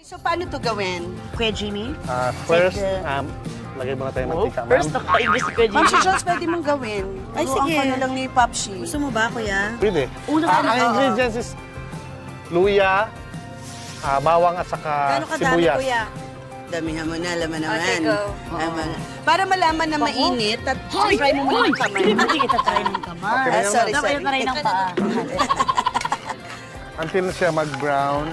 So, paano to gawin? Kuya Jimmy? First, lagay muna tayo ng mantika, ma'am. First, naka-English si Kuya Ma'am, Jimmy. si Jones, pwede mong gawin. Ay, sige. Ang na lang ni Popshi. Gusto mo ba, kuya? Pwede. Ang ingredients is luya, bawang at saka Gano'ng kadami, sibuyas. kuya? Damihan mo na, laman naman. Okay, go. Para malaman na mainit, at try mo muna ng kamay. Hindi kita try ng kamay. Okay na yan, Sorry, Dapat sorry. yung try ng paa. Until na siya mag-brown,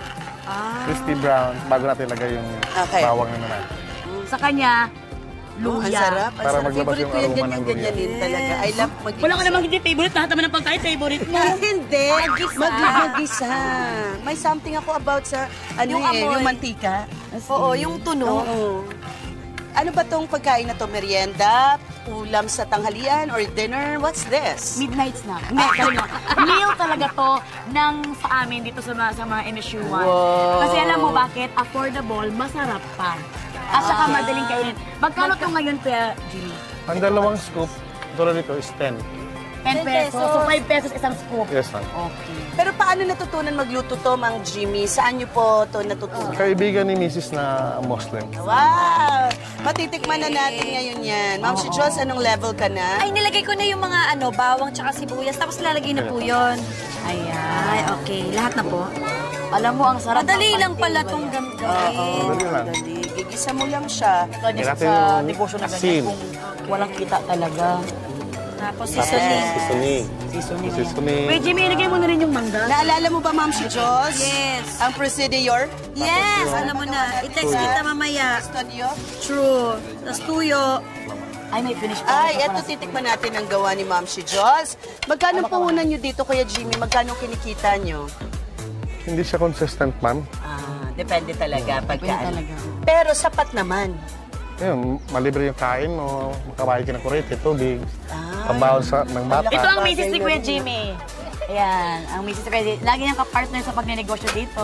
crispy brown, bago natin lagay yung bawang na naman. Sa kanya, Ang luya. sarap. Ang Para sarap. maglabas Favorite yung ko yan, aroma ng luya. ganyan talaga. I love mag-igisa. Wala ka namang hindi favorite. Lahat naman ng pagkain favorite mo. Hindi. Mag-igisa. May something ako about sa, Yung amoy. yung mantika. Oo, yung tunog. Oo. Ano ba tong pagkain na to? Merienda? Ulam sa tanghalian? Or dinner? What's this? Midnight snack. Meal talaga to sa amin dito sa mga MSU1. Wow. Kasi alam mo bakit? Affordable, masarap pa. At saka madaling kainin. Magkano to ngayon, Kuya Jimmy? Ang dalawang scoop, tulad nito is 10. 10 pesos. So 5 pesos isang scoop. Yes, ma'am. Okay. Pero paano natutunan magluto to, Mang Jimmy? Saan niyo po to natutunan? Kaibigan ni Mrs. na Muslim. Wow! Matitikman na natin ngayon yan. Ma'am, si Joss, anong level ka na? Ay, nilagay ko na yung mga bawang tsaka sibuyas, tapos lalagay na po yun. Ayan. Ay, okay. Lahat na po. Alam mo, ang sarap. Madali ng lang pala pancake. tong Oo, gagawin. Madali lang. madali. Gigisa mo lang siya. Lagi Natin sa yung negosyo na asin. ganyan kung walang kita talaga. Tapos Tapos seasoning. seasoning. Seasoning. Seasoning. Wait, Jimmy, ilagay mo na rin yung mangga. Naalala mo ba, Ma'am, si Joss? Yes. Ang procedure? Yes, alam mo na. I-text kita mamaya. Studio? True. Tapos tuyo. Ay, may finish pa. Ay, eto titikman natin ang gawa ni Ma'am si Joss. Magkano puhunan nyo dito, Kuya Jimmy? Magkano kinikita nyo? Hindi siya consistent, ma'am. Depende talaga Depende talaga. Pero sapat naman. Yun, malibre yung kain mo, makabayad ka ng kurete, tubig, pambawal ng bata. Ito ang misis ni Kuya Jimmy. Ayan, ang misis ni Kuya Jimmy. Lagi niyang kapartner sa pagnenegosyo dito.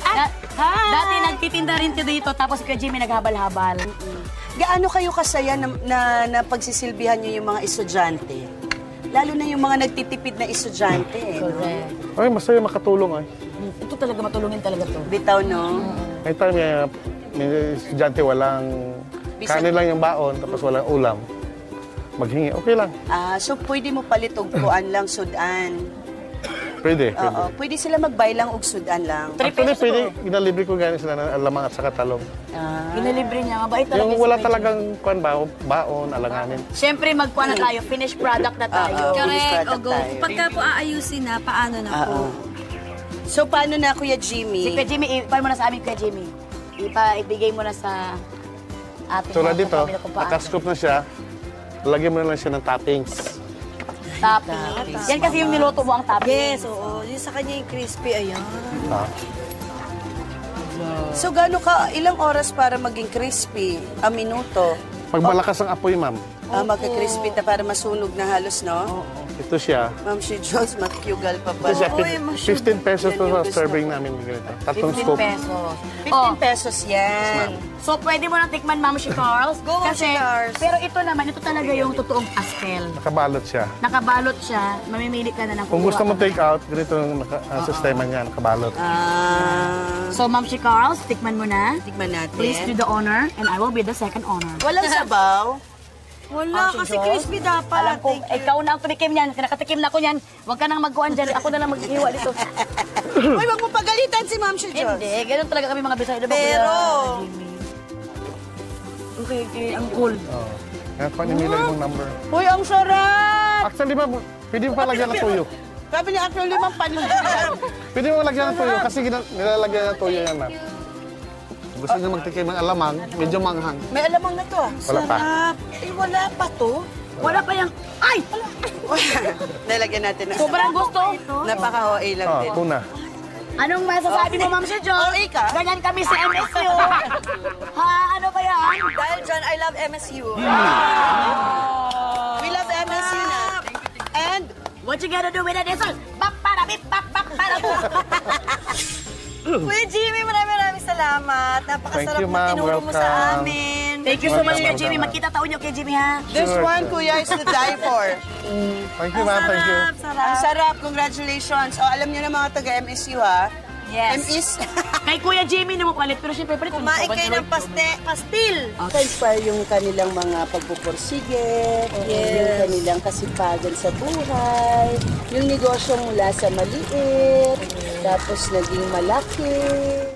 Dati nagtitinda rin siya dito, tapos si Kuya Jimmy naghabal-habal. Gaano kayo kasaya na pagsisilbihan nyo yung mga estudyante? Lalo na yung mga nagtitipid na estudyante. Correct. Ay, masaya makatulong ay. Ito talaga, matulungin talaga to. Bitaw, no? May time, may estudyante walang kanin lang yung baon, tapos walang ulam. Maghingi, okay lang. So, pwede mo palitugpuan lang, sudan. Pwede, pwede. Oo, pwede sila magbay lang og sudan lang. Actually, pwede, ginalibre ko gano'n sila ng alamang at saka talong. Ginalibre niya, mabait talaga. Yung si wala Kuya talagang baon, alanganin. Jimmy. Siyempre, magkuha na tayo. Finished product na tayo. Correct. O product go. tayo. Pagka po aayusin na, paano na po? So, paano na, Kuya Jimmy? Si Kuya Jimmy, ipan mo na sa amin, Kuya Jimmy. Ibigay mo na sa ating Tulad mga dito, kapamilya kung paano. nakascoop na siya, lagyan mo na lang siya ng toppings. Toppings. Yan kasi yung niluto mo ang toppings. Yes, oo. Yung sa kanya yung crispy, ayan. Ah. So, ilang oras para maging crispy? A minuto? Pag malakas ang apoy, ma'am, Magka-crispy na para masunog na halos, no? ito siya. Ma'am, si Jones, makyugal pa ba? Ito siya, Uy, 15 pesos Yan to yung sa gusto serving ko. namin. Ganito. Tatlong 15 scoop. pesos. 15 pesos yan. So, pwede mo na tikman, Ma'am si Charles. Go, Ma'am si Charles. Pero ito naman, ito talaga yung totoong pastel. Nakabalot siya. Nakabalot siya, mamimili ka na ng Kung gusto mo kukuha ka take out, ganito ang sistema niya, nakabalot. na. So, Ma'am si Charles, tikman mo na. Tikman natin. Please do the honor, and I will be the second honor. Walang sabaw. Wala, si kasi Joss? crispy dapat. Alam ko, ikaw na ang tumikim niyan. Nakatikim na ako niyan. Huwag ka nang magkuhan dyan. Ako na lang mag-iwa dito. Uy, wag mo pagalitan si Ma'am si Jones. Hindi, ganun talaga kami mga Bisaya. Diba, Pero- Kuya Jimmy? Okay, okay, ang cool. Oh. Yan, panimila yung number. Uy, ang sarap! Actually, ma'am, pwede mo pa lagyan ng tuyo. Sabi niya, actually, Ma'am, panin. Pwede mo lagyan ng tuyo kasi nilalagyan ng tuyo yan, ma'am. Gusto niyo magtikim ng alamang, medyo manghang. May alamang na to. Wala pa. Sarap. Eh, wala pa to. Wala pa yung... Ay! Nalagyan natin na. Sobrang gusto. Napaka-OA lang Oh, din. tuna. Anong masasabi mo, Ma'am Sir John? OA ka? Ganyan kami sa MSU. Ha? Ano ba yan? Dahil dyan, I love MSU. We love MSC na. And, What you gotta do with it is all... Bak para bip, bak para bu. Kuya Jimmy, maraming salamat. Napakasarap Thank you, na ma'am. tinuro mo sa Welcome. amin. Thank you so much, Kuya Welcome. Jimmy. Magkita taon niyo kay Jimmy, ha? this Sure, one, sure. Kuya, is to die for. Thank you, ma'am. Thank you. Sarap. Ang sarap. Congratulations. O, alam niyo na mga taga-MSU, ha? Yes. MS. Kay Kuya Jimmy na mapalit, pero syempre palit. Kumain kayo ng pastil. Inspire yung kanilang mga pagpupursige, yung kanilang kasipagan sa buhay, yung negosyo mula sa maliit, tapos naging malaki.